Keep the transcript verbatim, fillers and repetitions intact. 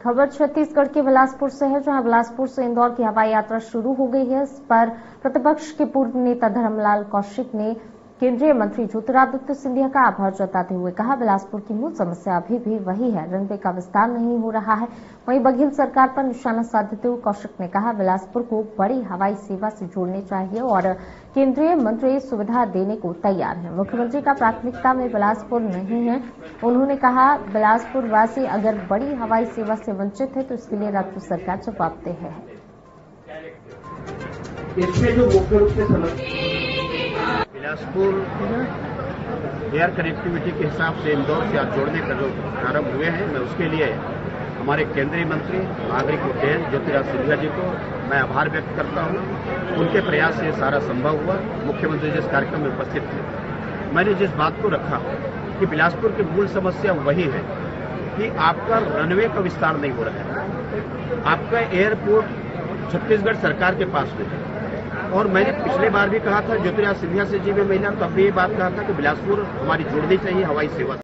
खबर छत्तीसगढ़ के बिलासपुर से है, जहां बिलासपुर से इंदौर की हवाई यात्रा शुरू हो गई है। इस पर प्रतिपक्ष के पूर्व नेता धर्मलाल कौशिक ने केंद्रीय मंत्री ज्योतिरादित्य सिंधिया का आभार जताते हुए कहा, बिलासपुर की मूल समस्या अभी भी वही है, रनवे का विस्तार नहीं हो रहा है। वहीं बघेल सरकार पर निशाना साधते हुए कौशिक ने कहा, बिलासपुर को बड़ी हवाई सेवा से जोड़ने चाहिए और केंद्रीय मंत्री सुविधा देने को तैयार है। मुख्यमंत्री का प्राथमिकता में बिलासपुर नहीं है। उन्होंने कहा, बिलासपुर वासी अगर बड़ी हवाई सेवा से वंचित है तो इसके लिए राज्य सरकार जवाबदेह है। इसमें जो मुख्य रूप से समस्या बिलासपुर एयर कनेक्टिविटी के हिसाब से इंदौर से आज जोड़ने का जो प्रारंभ हुए हैं, मैं उसके लिए हमारे केंद्रीय मंत्री नागरिक उड्डयन ज्योतिरादित्य सिंधिया जी को मैं आभार व्यक्त करता हूं। उनके प्रयास से सारा संभव हुआ। मुख्यमंत्री जिस कार्यक्रम में उपस्थित थे, मैंने जिस बात को रखा कि बिलासपुर की मूल समस्या वही है कि आपका रनवे का विस्तार नहीं हो रहा है। आपका एयरपोर्ट छत्तीसगढ़ सरकार के पास में है और मैंने पिछले बार भी कहा था ज्योतिरादित्य सिंधिया से जी में मिला, तब भी ये बात कहा था कि बिलासपुर हमारी जुड़नी चाहिए हवाई सेवा।